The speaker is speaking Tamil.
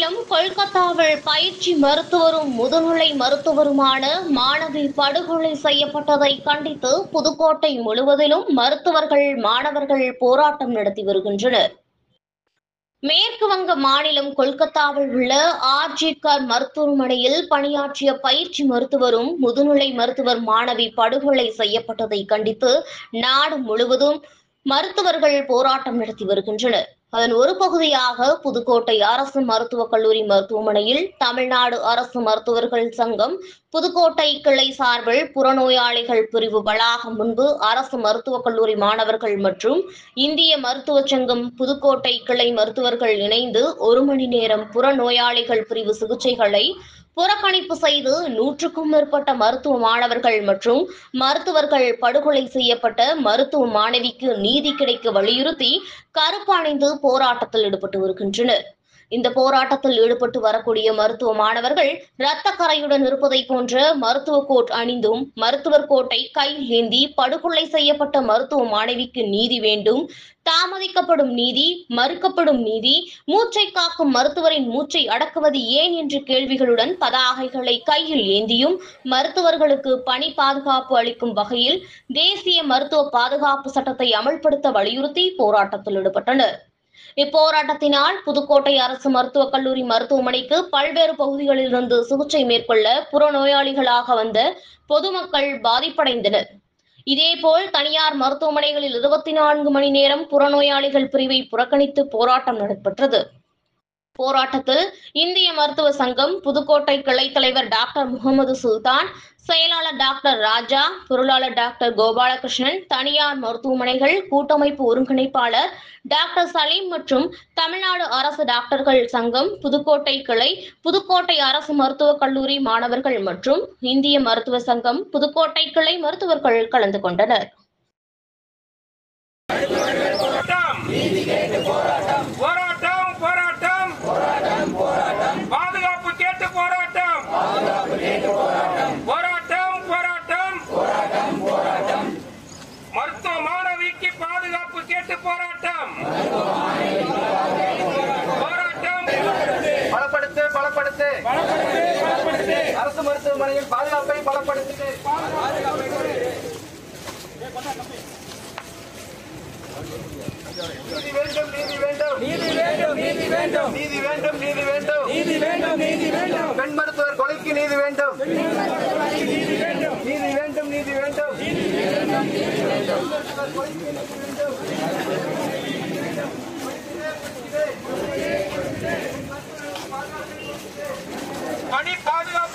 மாநிலம் கொல்கத்தாவில் பயிற்சி மருத்துவரும் முதுநிலை மருத்துவருமான மாணவி படுகொலை செய்யப்பட்டதை கண்டித்து புதுக்கோட்டை முழுவதிலும் மருத்துவர்கள் மாணவர்கள் போராட்டம் நடத்தி வருகின்றனர். மேற்கு வங்க மாநிலம் கொல்கத்தாவில் உள்ள ஆர்ஜிகர் மருத்துவமனையில் பணியாற்றிய பயிற்சி மருத்துவரும் முதுநிலை மருத்துவர் மாணவி படுகொலை செய்யப்பட்டதை கண்டித்து நாடு முழுவதும் மருத்துவர்கள் போராட்டம் நடத்தி வருகின்றனர். அதன் ஒரு பகுதியாக புதுக்கோட்டை அரசு மருத்துவக் கல்லூரி மருத்துவமனையில் தமிழ்நாடு அரசு மருத்துவர்கள் சங்கம் புதுக்கோட்டை கிளை சார்பில் புறநோயாளிகள் பிரிவு வளாகம் முன்பு அரசு மருத்துவக் கல்லூரி மாணவர்கள் மற்றும் இந்திய மருத்துவ சங்கம் புதுக்கோட்டை கிளை மருத்துவர்கள் இணைந்து 1 மணி நேரம் புறநோயாளிகள் பிரிவு சிகிச்சைகளை புறக்கணிப்பு செய்து 100க்கும் மேற்பட்ட மருத்துவ மாணவர்கள் மற்றும் மருத்துவர்கள் படுகொலை செய்யப்பட்ட மருத்துவ மாணவிக்கு நீதி கிடைக்க வலியுறுத்தி கருப்பு அணிந்து போராட்டத்தில் ஈடுபட்டு வருகின்றனர். இந்த போராட்டத்தில் ஈடுபட்டு வரக்கூடிய மருத்துவ மாணவர்கள் இரத்த கரையுடன் இருப்பதை போன்ற மருத்துவ கோட் அணிந்தும் மருத்துவர் கோட்டை கையில் ஏந்தி படுகொலை செய்யப்பட்ட மருத்துவ மாணவிக்கு நீதி வேண்டும், தாமதிக்கப்படும் நீதி, மறுக்கப்படும் நீதி, மூச்சை காக்கும் மருத்துவரின் மூச்சை அடக்குவது ஏன் என்ற கேள்விகளுடன் பதாகைகளை கையில் ஏந்தியும் மருத்துவர்களுக்கு பணி பாதுகாப்பு அளிக்கும் வகையில் தேசிய மருத்துவ பாதுகாப்பு சட்டத்தை அமல்படுத்த வலியுறுத்தி போராட்டத்தில் ஈடுபட்டனர். இப்போராட்டத்தினால் புதுக்கோட்டை அரசு மருத்துவக் கல்லூரி மருத்துவமனைக்கு பல்வேறு பகுதிகளிலிருந்து சிகிச்சை மேற்கொள்ள புறநோயாளிகளாக வந்த பொதுமக்கள் பாதிப்படைந்தனர். இதேபோல் தனியார் மருத்துவமனைகளில் 24 மணி நேரம் புறநோயாளிகள் பிரிவை புறக்கணித்து போராட்டம் நடைபெற்றது. போராட்டத்தில் இந்திய மருத்துவ சங்கம் புதுக்கோட்டை கிளை தலைவர் டாக்டர் முகமது சுல்தான், செயலாளர் டாக்டர் ராஜா, பொருளாளர் டாக்டர் கோபாலகிருஷ்ணன், தனியார் மருத்துவமனைகள் கூட்டமைப்பு ஒருங்கிணைப்பாளர் டாக்டர் சலீம் மற்றும் தமிழ்நாடு அரசு டாக்டர்கள் சங்கம் புதுக்கோட்டை கிளை, புதுக்கோட்டை அரசு மருத்துவக் கல்லூரி மாணவர்கள் மற்றும் இந்திய மருத்துவ சங்கம் புதுக்கோட்டை கிளை மருத்துவர்கள் கலந்து கொண்டனர். பாதுகாப்பு கேட்டு போராட்டம், போராட்டம், போராட்டம், மருத்துவ மாணவிக்கு பாதுகாப்பு கேட்டு போராட்டம், போராட்டம், பலப்படுத்து, பலப்படுத்து, அரசு மருத்துவமனையில் பாதுகாப்பை பலப்படுத்து. நீதி வேண்டும், நீதி வேண்டும், நீதி வேண்டும், நீதி வேண்டும், நீதி வேண்டும், நீதி வேண்டும், நீதி வேண்டும், நீதி வேண்டும், பெண் மருத்துவர் கொலைக்கு நீதி வேண்டும், நீதி வேண்டும், நீதி வேண்டும், நீதி வேண்டும், பணி பாதுகாப்பு